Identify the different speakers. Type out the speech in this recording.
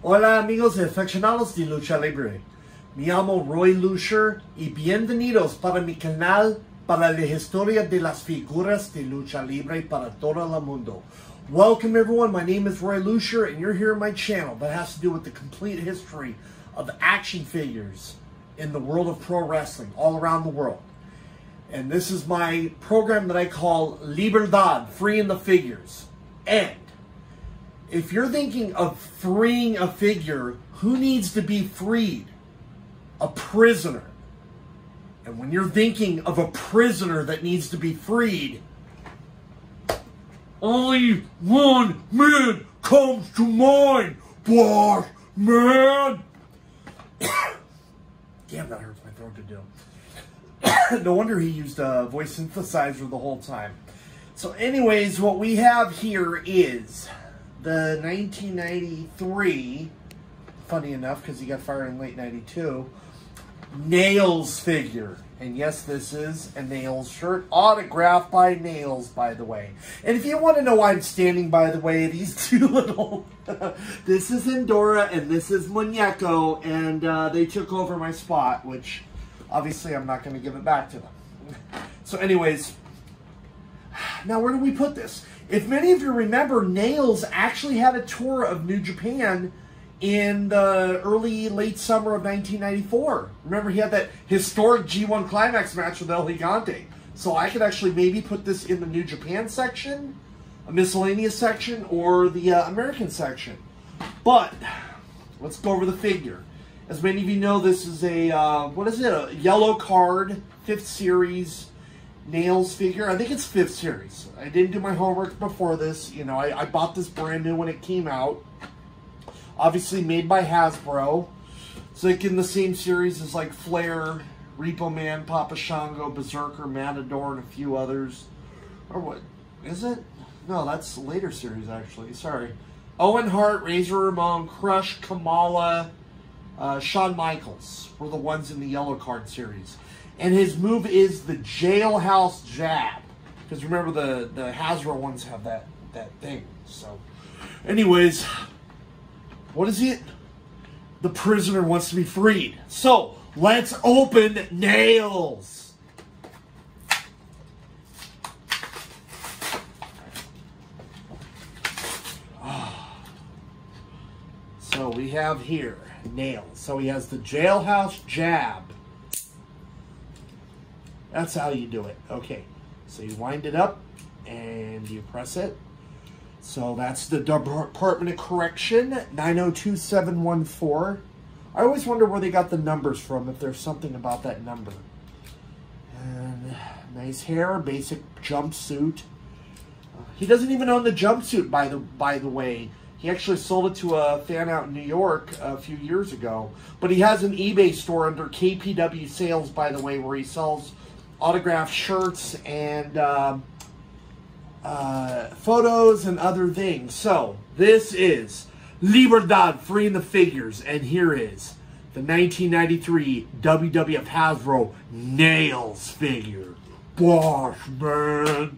Speaker 1: Hola amigos y aficionados de lucha libre. Me llamo Roy Lucher y bienvenidos para mi canal para la historia de las figuras de lucha libre para todo el mundo. Welcome everyone, my name is Roy Lucher and you're here on my channel that has to do with the complete history of action figures in the world of pro wrestling all around the world. And this is my program that I call Libertad, Freeing the Figures. And if you're thinking of freeing a figure, who needs to be freed? A prisoner. And when you're thinking of a prisoner that needs to be freed, only one man comes to mind, Boss Man. Damn, that hurts my throat to do. No wonder he used a voice synthesizer the whole time. So anyways, what we have here is the 1993, funny enough, because he got fired in late 92, Nails figure. And yes, this is a Nails shirt, autographed by Nails, by the way. And if you want to know why I'm standing, by the way, these two little, this is Endora and this is Muñeco, and they took over my spot, which obviously I'm not going to give it back to them. So anyways, now where do we put this? If many of you remember, Nails actually had a tour of New Japan in the late summer of 1994. Remember, he had that historic G1 Climax match with El Gigante. So I could actually maybe put this in the New Japan section, a miscellaneous section, or the American section. But let's go over the figure. As many of you know, this is a, what is it, a yellow card, 5th series Nails figure. I think it's 5th series. I didn't do my homework before this. You know, I bought this brand new when it came out. Obviously made by Hasbro. It's like in the same series as like Flair, Repo Man, Papa Shango, Berserker, Matador, and a few others. Or what? Is it? No, that's a later series actually. Sorry. Owen Hart, Razor Ramon, Crush, Kamala, Shawn Michaels were the ones in the yellow card series. And his move is the Jailhouse Jab. Because remember, the Hasbro ones have that thing. So, anyways, what is it? The prisoner wants to be freed. So, let's open Nails. So, we have here Nails. So, he has the Jailhouse Jab. That's how you do it. Okay, so you wind it up and you press it. So that's the Department of Correction, 902714. I always wonder where they got the numbers from, if there's something about that number. And nice hair, basic jumpsuit. He doesn't even own the jumpsuit, by the way. He actually sold it to a fan out in New York a few years ago. But he has an eBay store under KPW Sales, by the way, where he sells autographed shirts and photos and other things. So this is Libertad, Freeing the Figures, and here is the 1993 WWF Hasbro Nails figure. Boss Man.